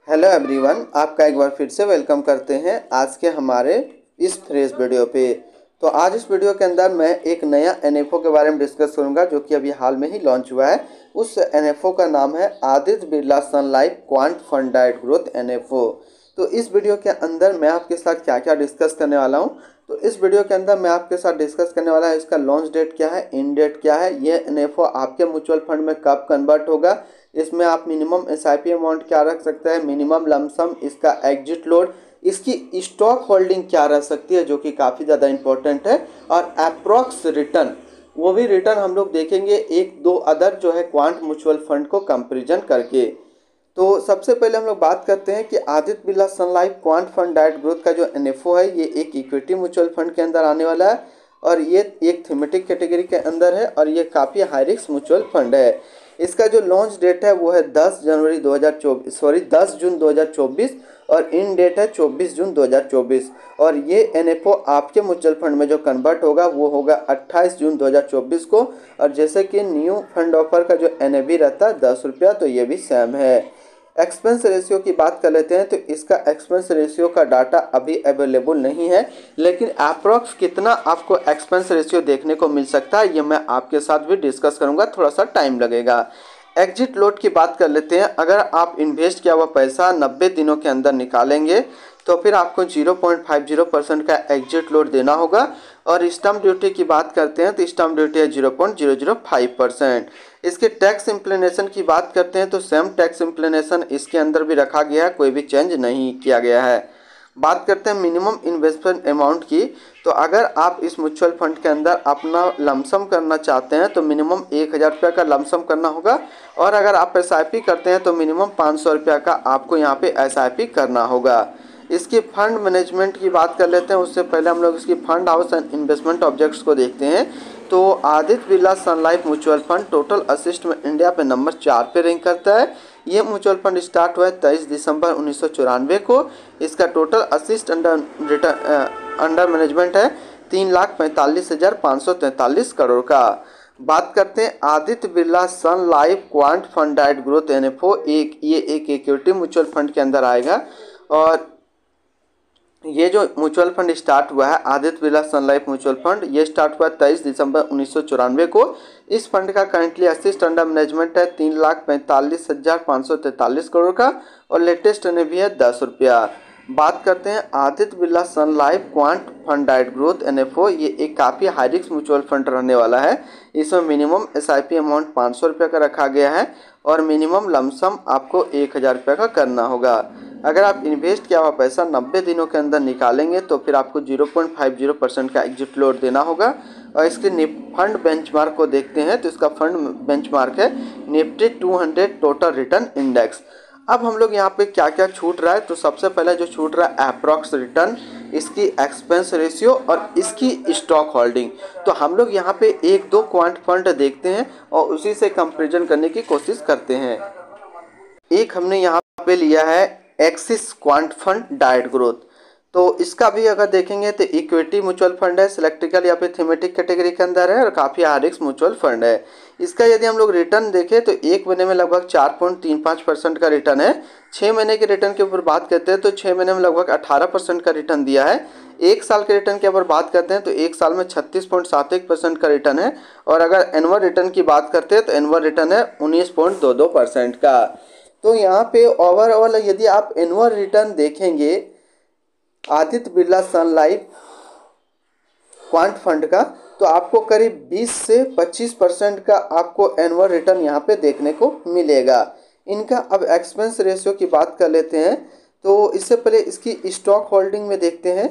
Hello everyone, आपका एक बार फिर से वेलकम करते हैं आज के हमारे इस फ्रेश वीडियो पे। तो आज इस वीडियो के अंदर मैं एक नया एनएफओ के बारे में डिस्कस करूंगा जो कि अभी हाल में ही लॉन्च हुआ है। उस एनएफओ का नाम है Aditya Birla sun life quant fund डाइट ग्रोथ एनएफओ। तो इस वीडियो के अंदर मैं आपके साथ क्या क्या डिस्कस करने वाला हूँ, तो इस वीडियो के अंदर मैं आपके साथ डिस्कस करने वाला है इसका लॉन्च डेट क्या है, इन डेट क्या है, ये एनएफओ आपके म्यूचुअल फंड में कब कन्वर्ट होगा, इसमें आप मिनिमम एसआईपी अमाउंट क्या रख सकते हैं, मिनिमम लमसम, इसका एग्जिट लोड, इसकी स्टॉक होल्डिंग क्या रह सकती है जो कि काफ़ी ज़्यादा इंपॉर्टेंट है, और अप्रॉक्स रिटर्न, वो भी रिटर्न हम लोग देखेंगे एक दो अदर जो है क्वांट म्यूचुअल फंड को कंपेरिजन करके। तो सबसे पहले हम लोग बात करते हैं कि Aditya Birla sun life quant fund डाइट ग्रोथ का जो एनएफओ है ये एक इक्विटी म्यूचुअल फंड के अंदर आने वाला है और ये एक थीमेटिक कैटेगरी के अंदर है और ये काफ़ी हाई रिस्क म्यूचुअल फंड है। इसका जो लॉन्च डेट है वो है 10 जून 2024 और इन डेट है 24 जून 2024 और ये एनएफओ आपके म्यूचुअल फंड में जो कन्वर्ट होगा वो होगा 28 जून 2024 को। और जैसे कि न्यू फंड ऑफर का जो एनएवी रहता है 10 रुपया, तो ये भी सेम है। एक्सपेंस रेशियो की बात कर लेते हैं तो इसका एक्सपेंस रेशियो का डाटा अभी अवेलेबल नहीं है, लेकिन अप्रॉक्स कितना आपको एक्सपेंस रेशियो देखने को मिल सकता है ये मैं आपके साथ भी डिस्कस करूंगा, थोड़ा सा टाइम लगेगा। एग्जिट लोड की बात कर लेते हैं। अगर आप इन्वेस्ट किया हुआ पैसा 90 दिनों के अंदर निकालेंगे तो फिर आपको 0.50% का एग्जिट लोड देना होगा। और स्टैम्प ड्यूटी की बात करते हैं तो स्टैम्प ड्यूटी है 0.005%। इसके टैक्स इम्प्लीनेशन की बात करते हैं तो सेम टैक्स इम्प्लीनेशन इसके अंदर भी रखा गया है, कोई भी चेंज नहीं किया गया है। बात करते हैं मिनिमम इन्वेस्टमेंट अमाउंट की, तो अगर आप इस म्यूचुअल फंड के अंदर अपना लमसम करना चाहते हैं तो मिनिमम 1000 रुपये का लमसम करना होगा और अगर आप एसआईपी करते हैं तो मिनिमम 500 रुपये का आपको यहाँ पे एसआईपी करना होगा। इसकी फंड मैनेजमेंट की बात कर लेते हैं, उससे पहले हम लोग इसकी fund house and investment objects को देखते हैं। तो Aditya Birla sun life mutual fund total assets में इंडिया पे नंबर 4 पे रैंक करता है। ये म्यूचुअल फंड स्टार्ट हुआ है 23 दिसंबर 1994 को। इसका टोटल असिस्ट अंडर मैनेजमेंट है 3,45,543 करोड़ का। बात करते हैं Aditya Birla sun life quant fund डाइट ग्रोथ एनएफओ, ये एक इक्विटी म्यूचुअल फंड के अंदर आएगा। और ये जो म्यूचुअल फंड स्टार्ट हुआ है Aditya Birla sun life mutual fund, ये स्टार्ट हुआ 23 दिसंबर 1994 को। इस फंड का करंटली असिस्ट अंडर मैनेजमेंट है 3,45,543 करोड़ का और लेटेस्ट एनएवी है 10 रुपया। बात करते हैं Aditya Birla sun life quant fund डाइट ग्रोथ एनएफओ, ये एक काफ़ी हाई रिस्क म्यूचुअल फंड रहने वाला है। इसमें मिनिमम एसआईपी अमाउंट 500 रुपये का रखा गया है और मिनिमम लमसम आपको 1000 रुपये का करना होगा। अगर आप इन्वेस्ट किया हुआ पैसा 90 दिनों के अंदर निकालेंगे तो फिर आपको 0.50% का एग्जिट लोड देना होगा। और इसके फंड बेंचमार्क को देखते हैं तो इसका फंड बेंचमार्क है निफ्टी 200 टोटल रिटर्न इंडेक्स। अब हम लोग यहाँ पे क्या क्या छूट रहा है, तो सबसे पहले जो छूट रहा है अप्रॉक्स रिटर्न, इसकी एक्सपेंस रेशियो और इसकी स्टॉक होल्डिंग। तो हम लोग यहाँ पे एक दो क्वांट फंड देखते हैं और उसी से कंपेरिजन करने की कोशिश करते हैं। एक हमने यहाँ पे लिया है एक्सिस क्वांट फंड डाइट ग्रोथ, तो इसका भी अगर देखेंगे तो इक्विटी म्यूचुअल फंड है, सिलेक्टिकल या फिर थीमेटिक कैटेगरी के अंदर है और काफ़ी हाई रिस्क म्यूचुअल फंड है। इसका यदि हम लोग रिटर्न देखें तो एक महीने में लगभग 4.35% का रिटर्न है। 6 महीने के रिटर्न के ऊपर बात करते हैं तो 6 महीने में लगभग 18% का रिटर्न दिया है। एक साल के रिटर्न के ऊपर बात करते हैं तो एक साल में 36.71% का रिटर्न है और अगर एनुअल रिटर्न की बात करते हैं तो एनुअल रिटर्न है 19.22% का। तो यहाँ पे ओवरऑल यदि आप एनुअल रिटर्न देखेंगे Aditya Birla sun life quant fund का, तो आपको करीब 20 से 25% का आपको एनुअल रिटर्न यहाँ पे देखने को मिलेगा। इनका अब एक्सपेंस रेशियो की बात कर लेते हैं, तो इससे पहले इसकी स्टॉक होल्डिंग में देखते हैं।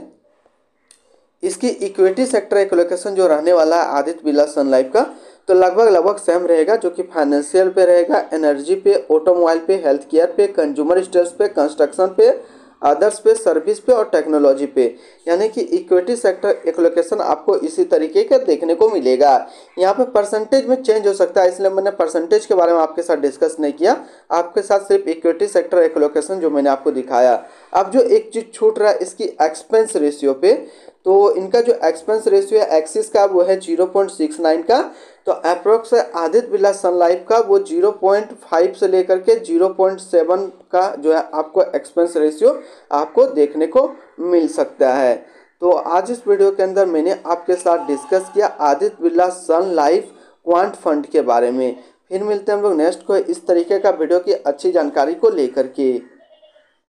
इसकी इक्विटी सेक्टर एलोकेशन जो रहने वाला है आदित्य बिरला सन लाइफ का, तो लगभग सेम रहेगा, जो कि फाइनेंशियल पे रहेगा, एनर्जी पे, ऑटोमोबाइल पे, हेल्थ केयर पे, कंज्यूमर स्टेट्स पे, कंस्ट्रक्शन पे, अदर्स पे, सर्विस पे और टेक्नोलॉजी पे। यानी कि इक्विटी सेक्टर एलोकेशन आपको इसी तरीके का देखने को मिलेगा। यहाँ पे परसेंटेज में चेंज हो सकता है, इसलिए मैंने परसेंटेज के बारे में आपके साथ डिस्कस नहीं किया, आपके साथ सिर्फ इक्विटी सेक्टर एलोकेशन जो मैंने आपको दिखाया। अब जो एक चीज़ छूट रहा है इसकी एक्सपेंस रेशियो पे, तो इनका जो एक्सपेंस रेशियो है एक्सिस का वो है 0.69 का, तो approx Aditya Birla sun life का वो 0.5 से लेकर के 0.7 का जो है आपको एक्सपेंस रेशियो आपको देखने को मिल सकता है। तो आज इस वीडियो के अंदर मैंने आपके साथ डिस्कस किया Aditya Birla sun life quant fund के बारे में। फिर मिलते हैं हम लोग नेक्स्ट को इस तरीके का वीडियो की अच्छी जानकारी को लेकर के।